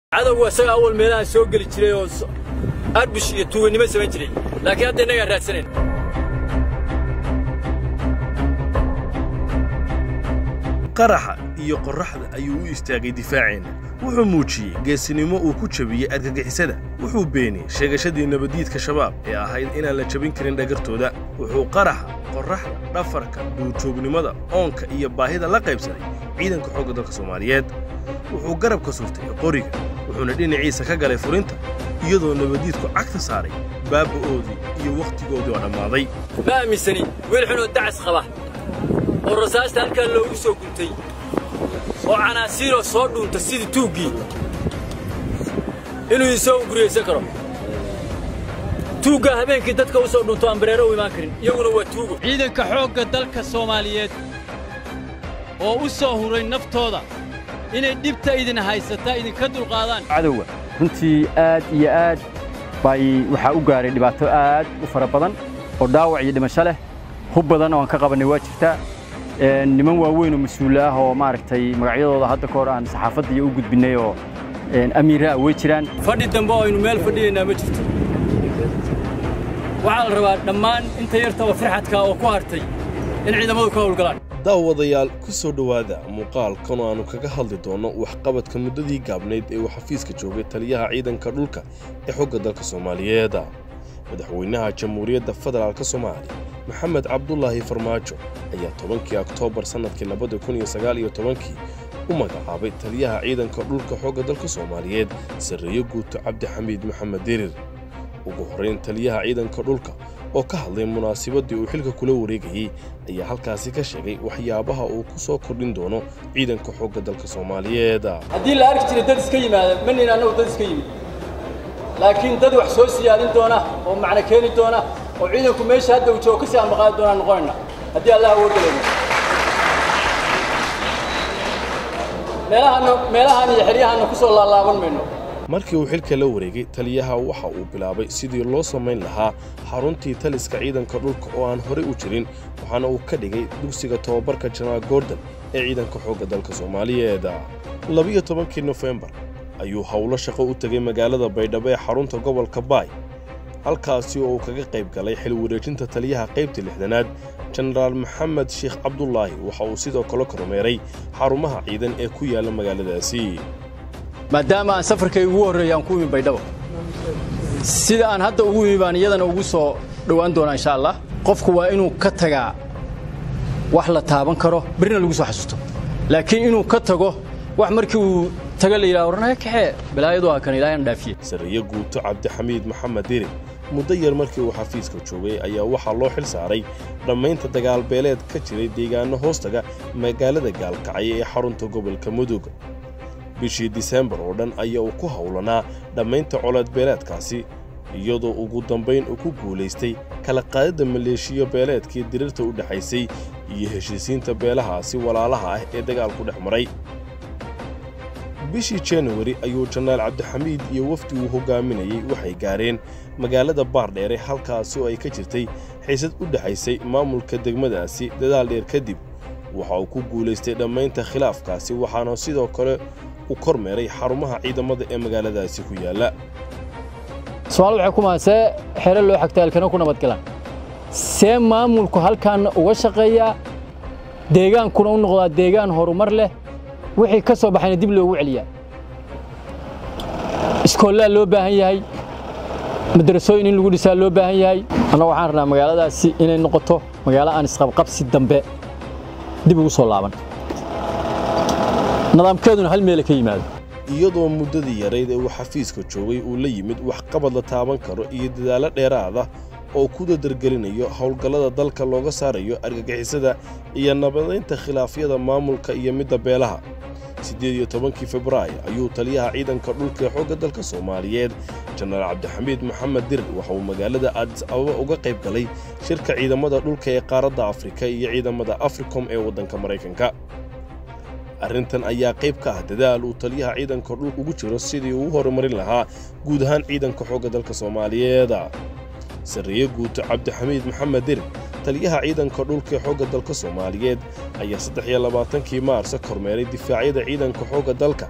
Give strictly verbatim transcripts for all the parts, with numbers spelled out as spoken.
عدو وساق أول ميلان سوق الجري أربش يتوه نمسه بجري لكن هذا نجار راسين قرحة iyo qorraxda ayuu u istaagay difaacina wuxuu muujiyay geesinimo uu ku jabiyay argagixisada wuxuu beeniyay sheegashadii nabadiidka shabaab ee ahayd inaan la jabin karin dhagartooda wuxuu qaraxa qorraxda dhafarka duurjoognimada oonka iyo baahida la qaybsaday ciidanka xoogga dalka Soomaaliyeed wuxuu garab ka surtay qoriga wuxuuna dhinaciisa ka galay furinta iyadoo nabadiidku cagta saaray baabaoodii iyo waqtigoodii oo dhamaaday ma aaminsani weel xun oo dacis qaba oo rasaasta halka loogu soo guntay oo canaasiiro soo dhuunta sidii tuugii inuu isoo guriyaysan karo tuuga habeenkii dadka u soo dhunto ambareero u imaan karin iyaguna waa tuugo ciidanka xoogga dalka Soomaaliyeed oo u soo huray naftooda inay dibta idin haysata idin ka dulqaadaan cadawga runtii aad iyo aad bay waxa u gaaray dhibaato aad u fara badan oo dhaawac iyo dhimasho leh hub badan oo aan ka qabanay waa jirta niman waaweyn oo mas'uul ah oo maaragtay magacyadooda hadda ka hor aan saxaafadda iyo u gudbinay oo amiira way jiraan fadhi dambe oo aynu meel fadhiyeena ma jirto waxa la rabaa dhammaan inta yartaba farxadka oo ku hartay in ciidamadu ka howlgalaan daawadayaal ku soo dhawaada muuqaalkan oo aanu kaga hadli doono wax qabadka muddadii gaabneyd ee uu xafiiska joogay taliyaha ciidanka dhulka ee xoogga dalka Soomaaliyeed madaxweynaha jamhuuriyadda federaalka Soomaaliya maxamed cabdullaahi farmaajo ayaa tobankii Oktoobar sanadkii laba kun iyo sagaal iyo toban u magacaabay taliyaha ciidanka dhulka xoogga dalka Soomaaliyeed Sarreeyo Guuto Cabdixamiid Maxamed Dirir ugu horeyn taliyaha ciidanka dhulka oo ka hadlay munaasabadii uu xilka kula wareegayay ayaa halkaasi ka sheegay waxyaabaha uu ku soo kordhin doono ciidanka xoogga dalka Soomaaliyeed haddii la arki jiray dad iska yimaada manina annagu dad iska yimid laakiin dad wax soo siyaadin doona oo macna keeni doona oo ciidanku meesha hadda uu joogo ka sii amaqaad doona noqonayna haddii Allah uu galeeyo meelahan meelahan iyo xiriyahan ku soo laalaaban mayno markii uu xilka la wareegay taliyaha waxa uu bilaabay sidii loo sameyn lahaa xaruntii taliska ciidanka dhulka oo aan hore u jirin waxaana uu ka dhigay dugsiga tababarka General Gordon ee ciidanka xoogga dalka Soomaaliyeed laba iyo tobankii November ayuu hawlo shaqo u tagay magaalada Baydhabo ee xarunta gobolka Baay halkaasi oo uu kaga qayb galay xil wareejinta taliyaha qaybta lixdanaad General Maxamed Sheekh Cabdullaahi waxa uu sidoo kale kormeeray xarumaha ciidan ee ku yaala magaaladaasi maadaama aan safarkay ugu horeeyay aan ku imi Baydhabo sida aan hadda ugu iibaan iyadana ugu soo dhawaan doona insha Allah qofku waa inuu ka tagaa wax la taaban karo birna lagu soo xasuusto laakiin inuu ka tago wax markii uu taga la yiraahdo warna kaxee balaayadu waa kan ilaahay dhaafiyay Sarreeyo Guuto Cabdixamiid Maxamed Dirir muddo yar markii uu xafiiska joogay ayaa waxa loo xil saaray dhamaynta dagaal beeleed ka jiray deegaano hoostaga magaalada Gaalkacyo ee xarunta gobolka Mudug bishii December oo dhan ayaa uu ku hawlanaa dhamaynta colaad beeleedkaasi iyadoo ugu dambeyn uu ku guuleystay kala qaadida maleeshiyo beeleedkii dirirta u dhaxaysay iyo heshiisiinta beelahaasi walaalaha ah ee dagaalku dhex maray bishii January ayuu General Cabdixamiid iyo wafdi uu hogaaminayay waxay gaareen magaalada Baardheere halkaas oo ay ka jirtay xiisad u dhaxaysay maamulka degmadaasi dadaal dheer kadib waxa uu ku guuleystay dhamaynta khilaafkaasi waxaana sidoo kale u kormeeray xarumaha ciidamada ee magaaladaasi ku yaala Soomaaliya waxa ku maasee xeer loo xigtay halkan ku nabad galaan see maamulku halkan uga shaqeeya deegaankuna u noqdaa deegaan horumar leh wixii ka soo baxayna dib loogu celiyaa iskoolada loo baahan yahay madrasooyin in lagu dhisaa loo baahan yahay ana waxaan rabnaa magaaladaasi inay noqoto magaalo aan isqabqabsi dambe dib ugu soo laaban nidaamkeeduna hal meel ka yimaado iyadoo muddadii yareed ee uu xafiiska joogay uu la yimid wax qabad la taaban karo iyo dadaalo dheeraad ah oo ku dardargelinayo hawlgallada dalka looga saarayo argagixisada iyo nabadeynta khilaafyada maamulka iyo midda beelaha siddeed iyo tobankii Febraayo ayuu taliyaha ciidanka dhulka ee xoogga dalka Soomaaliyeed General Cabdixamiid Maxamed Dirir waxa uu magaalada Addis Ababa uga qayb galay shirka ciidamada dhulka ee qaaradda Afrika iyo ciidamada Africom ee waddanka Mareykanka arrintan ayaa qayb ka ah dadaal uu taliyaha ciidanka dhulka ugu jiro sidii uu horumarin lahaa guud ahaan ciidanka xoogga dalka Soomaaliyeed Sarreeyo Guuto Cabdixamiid Maxamed Dirir taliyaha ciidanka dhulka ee xoogga dalka Soomaaliyeed ayaa saddex iyo labaatankii Maarso kormeeray difaacyada ciidanka xoogga dalka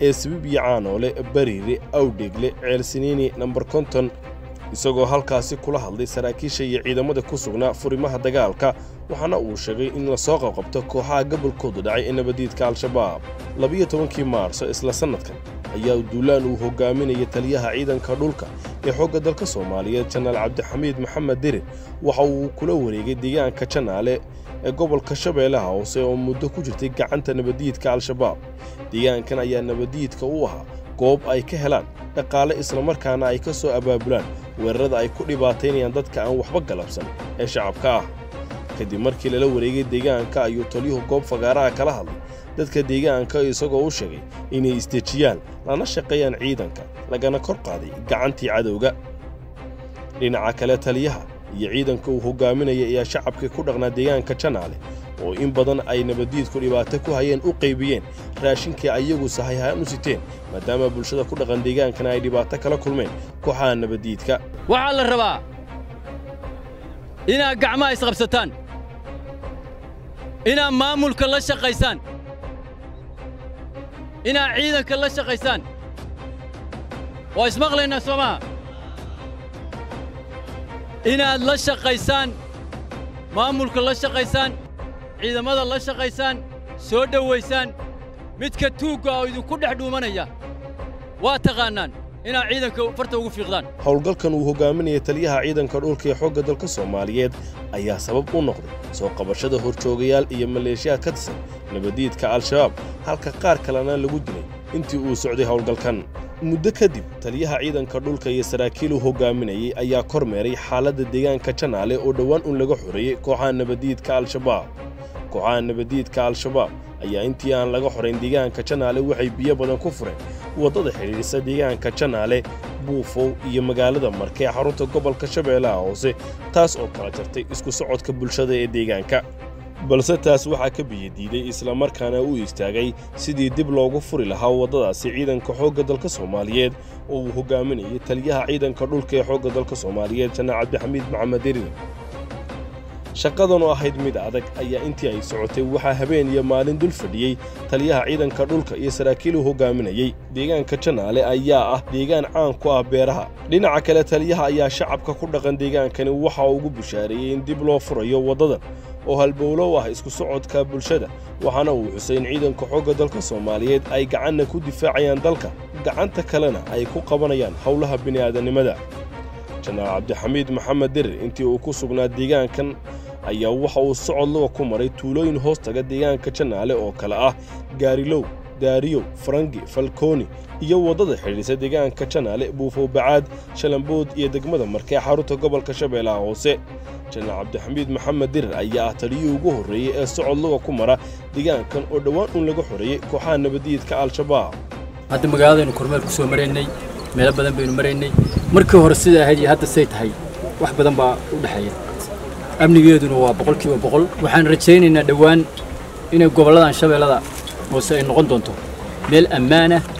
ee Sabiib iyo Caanoole, Bariire, Awdheegle, Ceelsiniini, nambar konton isagoo halkaasi kula hadlay saraakiisha iyo ciidamada ku sugnaa furimaha dagaalka waxaana uu sheegay in la soo qabto kooxaha gobolkooda dhacay ee nabadiidka Al-Shabaab. labiyo tobankii Maarso isla sanadkan ayaa duulaan uu hogaaminayay taliyaha ciidanka dhulka ee xoogga dalka Soomaaliyeed Janaal Cabdixamiid Maxamed Dirir waxa uu kula wareegay deegaanka Janaale ee gobolka Shabeellaha Hoose oo muddo ku jirtay gacanta nabadiidka Al-Shabaab. deegaankan ayaa nabadiidka u ahaa goob ay ka helaan dhaqaale isla markaana ay ka soo abaabulaan weerarada ay ku dhibaataynayaan dadka aan waxba galabsan ee shacabka ah. kadib markii lala wareegay deegaanka ayuu taliyuhu goob fagaaraha kala hadlay dadka deegaanka isagoo u sheegay inay isdejiyaan lana shaqeeyaan ciidanka lagana kor qaaday gacantii cadowga. dhinaca kale taliyaha iyo ciidanka uu hogaaminaya ayaa shacabka ku dhaqnaa deegaanka Janaale oo in badan ay nabadiidku dhibaato ku hayeen u qaybiyeen raashinkii ayagu sahayahan u siteen maadaama bulshada ku dhaqan deegaankana ay dhibaato kala kulmeen kooxaha nabadiidka. waxaa la rabaa inaad gacmaha isqabsataan, inaad maamulka la shaqaysaan, inaad ciidanka la shaqaysaan. waa ismaqlaynaa soo maha inaad la shaqaysaan, maamulka la shaqaysaan, ciidamada la shaqaysaan, soo dhowaysaan. midka tuugga oo idinku dhex dhuumanaya waa taqaanaan inaad ciidanka farta ugu fiiqdaan. howlgalkan uu hogaaminaya taliyaha ciidanka dhulka ee xoogga dalka Soomaaliyeed ayaa sabab u noqday soo qabashada horjoogayaal iyo maleeshiyaad ka tirsan nabadiidka Al-Shabaab halka qaar kalena lagu dilay intii uu socday howlgalkan. muddo kadib taliyaha ciidanka dhulka iyo saraakiil uu hogaaminayay ayaa kormeeray xaaladda deegaanka Janaale oo dhawaan un laga xoreeyay kooxaha nabadiidka Al-Shabaab. kooxaha nabadiidka Al-Shabaab ayaa intii aan laga xoreyn deegaanka Janaale waxay biyo badan ku fureen wadada xiriirisa deegaanka Janaale, Buufow iyo magaalada Marke ee xarunta gobolka Shabeellaha Hoose taas oo kala jartay isku socodka bulshada ee deegaanka. balse taas waxaa ka biyadiiday isla markaana uu istaagay sidii dib loogu furi lahaa wadadaasi ciidanka xoogga dalka Soomaaliyeed oo uu hogaaminayay taliyaha ciidanka dhulka ee xoogga dalka Soomaaliyeed Janaal Cabdixamiid Maxamed Dirir. shaqadan oo ahayd mid adag ayaa intii ay socotay waxaa habeen iyo maalin dul fadhiyay taliyaha ciidanka dhulka iyo saraakiil uu hogaaminayay. deegaanka Janaale ayaa ah deegaan caan ku ah beeraha. dhinaca kale taliyaha ayaa shacabka ku dhaqan deegaankani waxa uu ugu bushaareeyay in dib loo furayo wadadan oo halbowlo ah isku socodka bulshada waxaana uu xusay in ciidanka xoogga dalka Soomaaliyeed ay gacanna ku difaacayaan dalka gacanta kalena ay ku qabanayaan howlaha bini'aadanimada. Janaal Cabdixamiid Maxamed Dirir intii uu ku sugnaa deegaankan ayaa waxa uu socod laga ku maray tuulooyin hoostaga deegaanka Janaale oo kala ah Gaarilow, Daariyo, Farangi, Falkooni iyo wadada xiriirisa deegaanka Janaale, Buufow, Bacaad, Shalambood iyo degmada Marke xarunta gobolka Shabeellaha Hoose. Janaal Cabdixamiid Maxamed Dirir ayaa ah taliyihii ugu horreeyay ee socod laga ku mara deegaankan oo dhawaan un laga xoreeyay kooxaha nabadiidka Al-Shabaab. hadda magaaladaynu kormeer ku soo maraynay, meelo badan baynu maraynay. markii hore sida ahayd iyo hadda say tahay wax badan baa u dhaxeeya. amnigeeduna waa boqolkiiba boqol. waxaan rajaynaynaa dhawaan inay gobolladan Shabeellada Hoose ay noqon doonto meel ammaan ah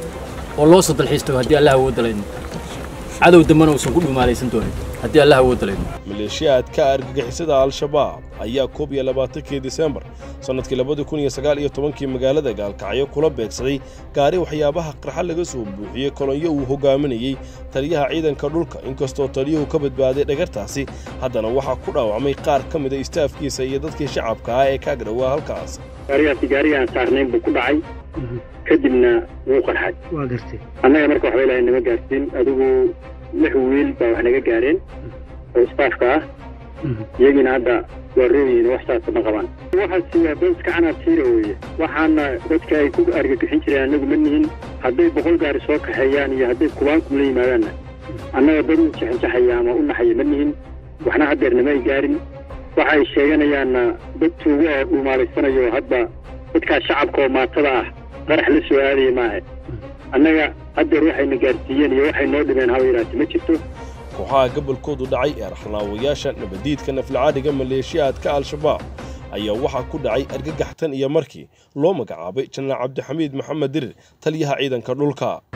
oo loo soo dalxiisto haddii Allah uu dalayno. cadow dambana uusan ku dhumaalaysan doonin haddii Allah uu dalayno. maleeshiyaadka argagixisada Al-Shabaab ayaa koob iyo labaatankii Diseembar sanadkii laba kun iyo sagaal iyo tobankii magaalada Gaalkacyo kula beegsaday gaari waxyaabaha qarxa laga soo buuxiyay kolonyo uu hogaaminayay taliyaha ciidanka dhulka. inkastoo taliyuhu ka badbaaday dhagartaasi haddana waxaa ku dhaawacmay qaar ka mid ah istaafkiisa iyo dadkii shacabka ah ee ka agdhawaa halkaas. gaarigaasi gaarigaan saarnayn buu ku dhacay kadibna wuu qarxay. waa gartay annaga marka waxba ilaahay nama gaarsiin. adigu lix wiil baa wax naga gaareen oo istaafka ah. iyagina hadda waa rooyiin wax saas ma qabaan. waxaasi waa booska canaasiira weeye. waxaana dadka ay ku argagixin jireen annagu ma nihin. hadday boqol gaari soo kaxeeyaan iyo hadday kubaanku la yimaadaanna annaga dad u jaxanjaxaya ama u naxaya ma nihin. waxna haddeerna ma ay gaarin. waxa ay sheeganayaanna dad tuugo oo dhuumaalaysanayo hadda dadkaa shacabka oo maatada ah qarax la soo aadaya maahe. annaga haddeer waxayna gaarsiiyeen iyo waxay noo dhibeen haba yaraatee ma jirto. kooxaha gobolkoodu dhacay ee raxnaawayaasha nabadiidka naflacaadiga maleeshiyaadka Al-Shabaab ayaa waxaa ku dhacay argagaxtan iyo markii loo magacaabay Janaal Cabdixamiid Maxamed Dirir taliyaha ciidanka dhulka.